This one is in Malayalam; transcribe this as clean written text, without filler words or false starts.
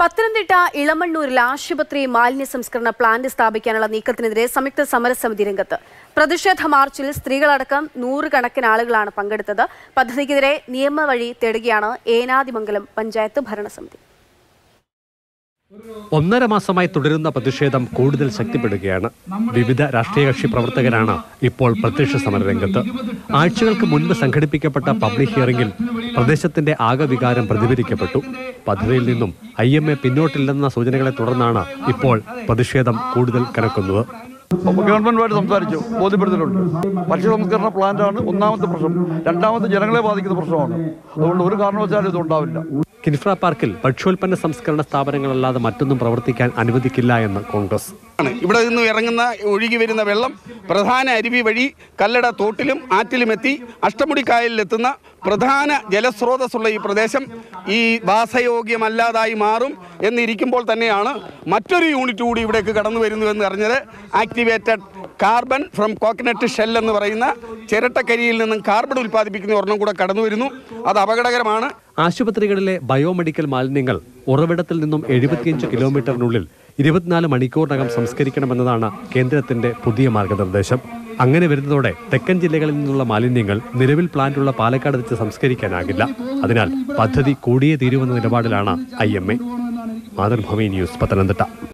പത്തനംതിട്ട ഇളമണ്ണൂരിൽ ആശുപത്രി മാലിന്യ സംസ്കരണ പ്ലാന്റ് സ്ഥാപിക്കാനുള്ള നീക്കത്തിനെതിരെ സംയുക്ത സമരസമിതി രംഗത്ത്. പ്രതിഷേധ മാർച്ചിൽ സ്ത്രീകളടക്കം നൂറുകണക്കിന് ആളുകളാണ് പങ്കെടുത്തത്. പദ്ധതിക്കെതിരെ നിയമവഴി തേടുകയാണ് ഏനാദിമംഗലം പഞ്ചായത്ത് ഭരണസമിതി. 1.5 മാസമായി തുടരുന്ന പ്രതിഷേധം കൂടുതൽ ശക്തിപ്പെടുകയാണ്. വിവിധ രാഷ്ട്രീയ കക്ഷി പ്രവർത്തകരാണ് ഇപ്പോൾ പ്രത്യക്ഷ സമരരംഗത്ത്. ആഴ്ചകൾക്ക് മുൻപ് സംഘടിപ്പിക്കപ്പെട്ട പബ്ലിക് ഹിയറിംഗിൽ പ്രദേശത്തിന്റെ ആകെ വികാരം പ്രതിഫലിക്കപ്പെട്ടു. പദ്ധതിയിൽ നിന്നും IMA പിന്നോട്ടില്ലെന്ന സൂചനകളെ തുടർന്നാണ് ഇപ്പോൾ പ്രതിഷേധം കൂടുതൽ കനക്കുന്നത്. ഗവൺമെന്റുമായിട്ട് സംസാരിച്ചു, ബോധ്യപ്പെടുത്തിയിട്ടുണ്ട്. ഭക്ഷ്യ സംസ്കരണ പ്ലാന്റാണ് ഒന്നാമത്തെ പ്രശ്നം. രണ്ടാമത്തെ ജനങ്ങളെ ബാധിക്കുന്ന പ്രശ്നമാണ്. അതുകൊണ്ട് ഒരു കാരണവശാലും ഇത് ഉണ്ടാവില്ല. കിൻഫ്ര പാർക്കിൽ ഭക്ഷ്യോൽപ്പന്ന സംസ്കരണ സ്ഥാപനങ്ങളല്ലാതെ മറ്റൊന്നും പ്രവർത്തിക്കാൻ അനുവദിക്കില്ല എന്ന് കോൺഗ്രസ്. ഇവിടെ നിന്ന് ഇറങ്ങുന്ന ഒഴുകി വരുന്ന വെള്ളം പ്രധാന അരുവി വഴി കല്ലട തോട്ടിലും ആറ്റിലുമെത്തി അഷ്ടമുടിക്കായലിലെത്തുന്ന പ്രധാന ജലസ്രോതസ്സുള്ള ഈ പ്രദേശം ഈ വാസയോഗ്യമല്ലാതായി മാറും എന്നിരിക്കുമ്പോൾ തന്നെയാണ് മറ്റൊരു യൂണിറ്റ് കൂടി ഇവിടേക്ക് കടന്നു വരുന്നുവെന്ന് അറിഞ്ഞത്. Activated carbon from coconut shell എന്ന് പറയുന്ന ചിരട്ടക്കരിയിൽ നിന്നും കാർബൺ ഉൽപ്പാദിപ്പിക്കുന്ന ഒരെണ്ണം കൂടെ കടന്നു വരുന്നു. അത് അപകടകരമാണ്. ആശുപത്രികളിലെ ബയോമെഡിക്കൽ മാലിന്യങ്ങൾ ഉറവിടത്തിൽ നിന്നും 75 കിലോമീറ്ററിനുള്ളിൽ 24 മണിക്കൂറിനകം സംസ്കരിക്കണമെന്നതാണ് കേന്ദ്രത്തിന്റെ പുതിയ മാർഗനിർദ്ദേശം. അങ്ങനെ വരുന്നതോടെ തെക്കൻ ജില്ലകളിൽ നിന്നുള്ള മാലിന്യങ്ങൾ നിലവിൽ പ്ലാന്റുള്ള പാലക്കാട് വെച്ച് സംസ്കരിക്കാനാകില്ല. അതിനാൽ പദ്ധതി കൂടിയേ തീരുവെന്ന നിലപാടിലാണ് IMA. മാതൃഭൂമി ന്യൂസ്, പത്തനംതിട്ട.